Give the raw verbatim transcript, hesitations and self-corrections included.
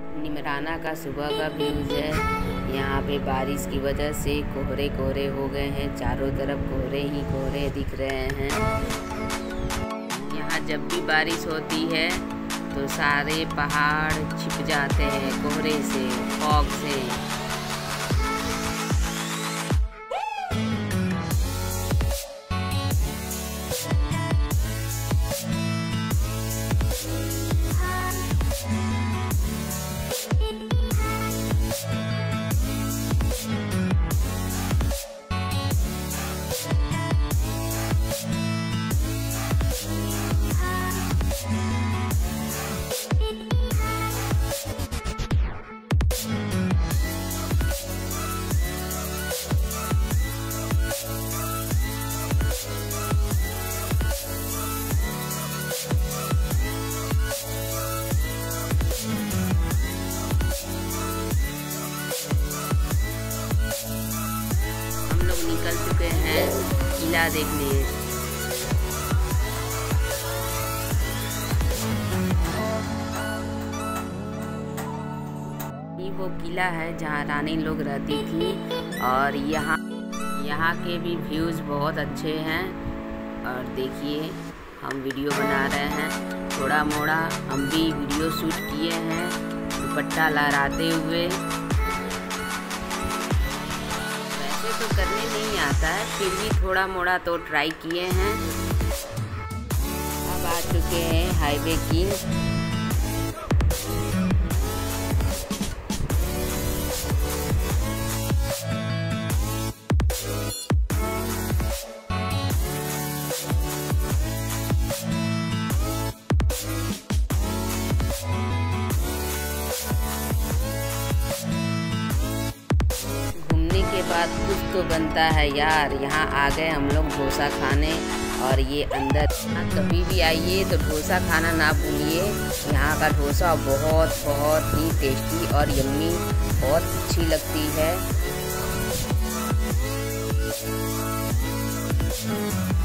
निमराना का सुबह का व्यूज है। यहाँ पे बारिश की वजह से कोहरे कोहरे हो गए हैं, चारों तरफ कोहरे ही कोहरे दिख रहे हैं। यहाँ जब भी बारिश होती है तो सारे पहाड़ छिप जाते हैं कोहरे से, फॉग से। निकल चुके हैं किला देखने। ये वो किला है जहाँ रानी लोग रहती थी और यहाँ यहाँ के भी व्यूज़ बहुत अच्छे हैं। और देखिए हम वीडियो बना रहे हैं, थोड़ा मोड़ा हम भी वीडियो शूट किए हैं दुपट्टा लहराते हुए। तो करने नहीं आता है, फिर भी थोड़ा मोड़ा तो ट्राई किए हैं। अब आ चुके हैं हाईवे किंग। के बाद कुछ तो बनता है यार। यहाँ आ गए हम लोग डोसा खाने और ये अंदर कभी भी आइए तो डोसा खाना ना भूलिए। यहाँ का डोसा बहुत बहुत ही टेस्टी और यम्मी, बहुत अच्छी लगती है।